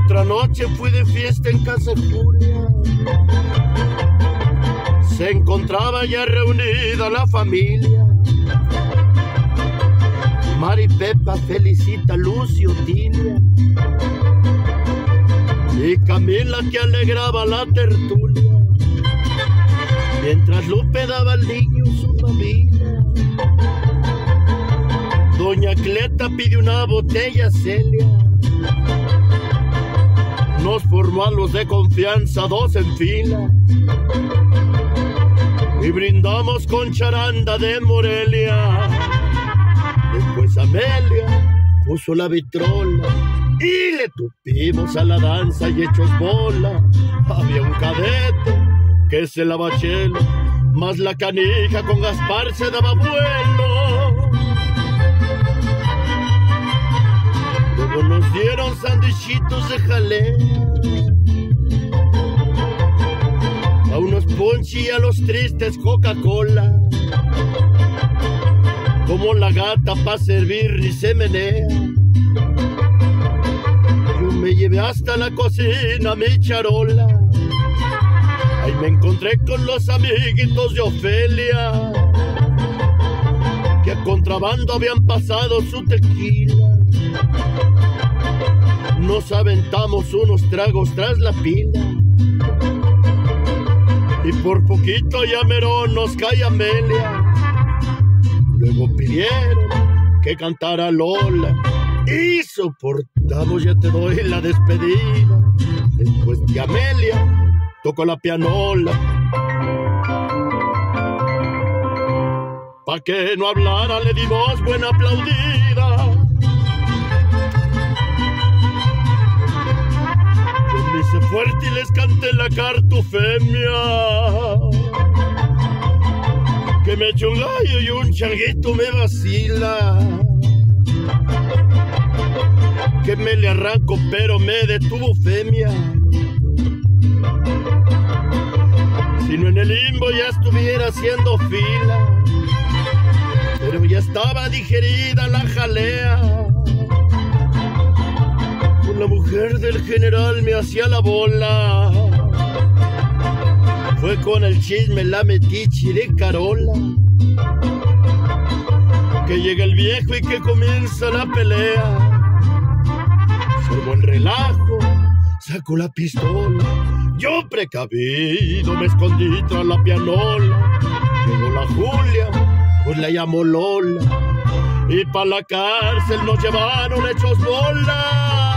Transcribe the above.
Otra noche fui de fiesta en casa de Julia. Se encontraba ya reunida la familia. Mari, Pepa, Felicita, Lucio, Tilia y Camila, que alegraba la tertulia, mientras Lupe daba al niño su mamila. Doña Cleta pidió una botella, Celia nos formó a los de confianza, dos en fila, y brindamos con charanda de Morelia. Después Amelia puso la vitrola y le tupimos a la danza y hechos bola. Había un cadete que se la bachelo, más la canija con Gaspar se daba vuelo. Luego nos dieron sandwichitos de jalea, a unos ponchi y a los tristes Coca-Cola. Como la gata pa' servir y se menea, yo me llevé hasta la cocina mi charola. Ahí me encontré con los amiguitos de Ofelia, que a contrabando habían pasado su tequila. Nos aventamos unos tragos tras la pila, y por poquito ya mero nos cae Amelia. Luego pidieron que cantara Lola y soportamos Ya te doy la despedida. Después de Amelia tocó la pianola, pa' que no hablara le dimos buena aplaudida. Yo me hice fuerte y les canté la cartufemia, que me echo un gallo y un changuito me vacila, que me le arranco pero me detuvo femia. Si no en el limbo ya estuviera haciendo fila, pero ya estaba digerida la jalea. Con la mujer del general me hacía la bola, fue con el chisme la metiche de Carola, que llega el viejo y que comienza la pelea. Se armó el relajo, sacó la pistola, yo precavido me escondí tras la pianola. Llegó la Julia, pues la llamó Lola, y pa' la cárcel nos llevaron hechos bola.